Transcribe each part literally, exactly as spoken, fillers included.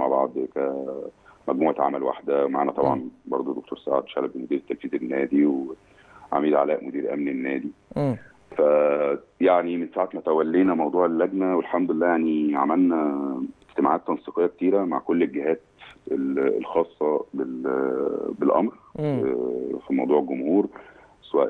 مع بعض كمجموعه عمل واحده. معانا طبعا برضو دكتور سعد شلبي مدير تنفيذي النادي، وعميد علاء مدير امن النادي. امم ف يعني من ساعه ما تولينا موضوع اللجنه والحمد لله يعني عملنا اجتماعات تنسيقيه كتيره مع كل الجهات الخاصه بالامر في موضوع الجمهور، سواء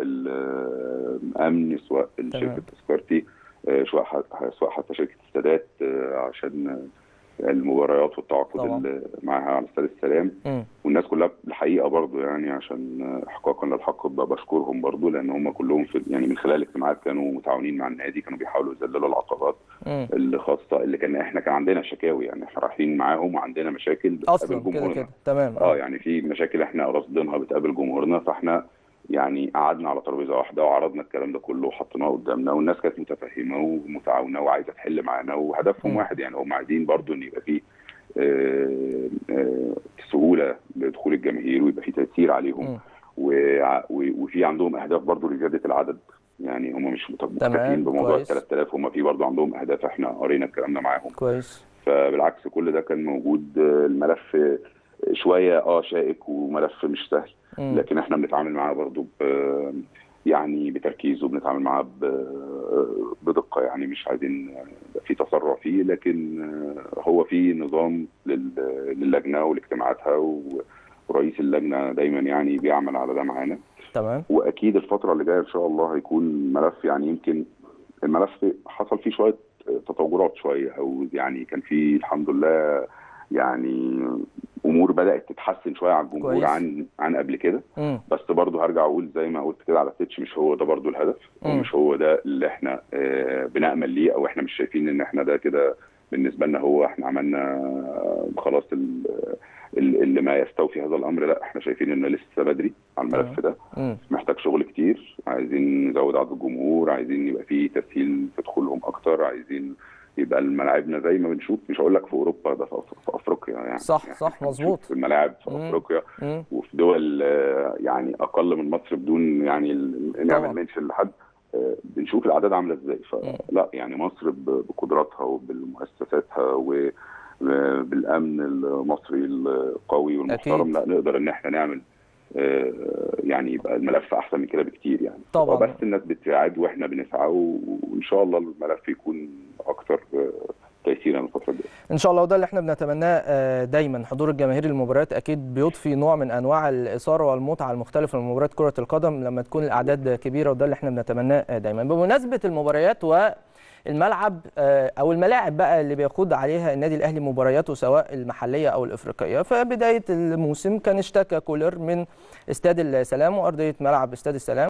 الامن سواء شركه تذكرتي سواء سواء حتى شركه السادات عشان المباريات والتعاقد معها على استاد السلام. م. والناس كلها الحقيقه برضو يعني عشان احقاقا للحق بشكرهم برضو، لان هم كلهم في يعني من خلال الاجتماعات كانوا متعاونين مع النادي، كانوا بيحاولوا يذللوا العقبات اللي خاصه اللي كان احنا كان عندنا شكاوي، يعني احنا رايحين معاهم وعندنا مشاكل بتقابل جمهورنا كده تمام. اه يعني في مشاكل احنا راصدينها بتقابل جمهورنا، فاحنا يعني قعدنا على ترابيزه واحده وعرضنا الكلام ده كله وحطيناه قدامنا، والناس كانت متفهمه ومتعاونه وعايزه تحل معانا، وهدفهم م. واحد يعني هم عايزين برضو ان يبقى فيه آه آه سهوله لدخول الجماهير ويبقى فيه تاثير عليهم، وفي عندهم اهداف برضو لزياده العدد، يعني هم مش مكتفين بموضوع ال ثلاثة آلاف، هم في برضو عندهم اهداف احنا قرينا الكلام ده معاهم كويس. فبالعكس كل ده كان موجود. الملف شويه اه شائك وملف مش سهل، م. لكن احنا بنتعامل معاه برضو ب يعني بتركيز، وبنتعامل معاه بدقه، يعني مش عايزين في تسرع فيه، لكن هو في نظام للجنه ولاجتماعاتها، ورئيس اللجنه دايما يعني بيعمل على ده معانا. تمام. واكيد الفتره اللي جايه ان شاء الله هيكون ملف، يعني يمكن الملف حصل فيه شويه تطورات شويه، او يعني كان فيه الحمد لله يعني امور بدات تتحسن شويه على الجمهور كويس. عن عن قبل كده، بس برضه هرجع اقول زي ما قلت كده على التتش، مش هو ده برضه الهدف، ومش هو ده اللي احنا آه بنامل ليه، او احنا مش شايفين ان احنا ده كده بالنسبه لنا هو احنا عملنا خلاص اللي ما يستوفي هذا الامر. لا، احنا شايفين انه لسه بدري على الملف ده، محتاج شغل كتير، عايزين نزود عدد الجمهور، عايزين يبقى فيه تسهيل في دخولهم اكتر، عايزين يبقى الملاعبنا زي ما بنشوف، مش هقول لك في اوروبا، ده في افريقيا يعني صح يعني صح مظبوط، في الملاعب في مم. افريقيا مم. وفي دول يعني اقل من مصر بدون يعني نعمل منشن لحد، بنشوف الاعداد عامله ازاي. فلا يعني مصر بقدراتها وبالمؤسساتها وبالامن المصري القوي والمحترم، لا نقدر ان احنا نعمل يعني يبقى الملف احسن من كده بكتير يعني طبعا. بس الناس بتساعد واحنا بنسعى، وان شاء الله الملف يكون اكثر تيسيرا الفتره الجايه ان شاء الله، وده اللي احنا بنتمناه دايما. حضور الجماهير المباريات اكيد بيضفي نوع من انواع الاثاره والمتعه المختلفه لمباريات كره القدم لما تكون الاعداد كبيره، وده اللي احنا بنتمناه دايما. بمناسبه المباريات والملعب او الملاعب بقى اللي بيخوض عليها النادي الاهلي مبارياته سواء المحليه او الافريقيه، فبدايه الموسم كان اشتكى كولر من استاد السلام وارضيه ملعب استاد السلام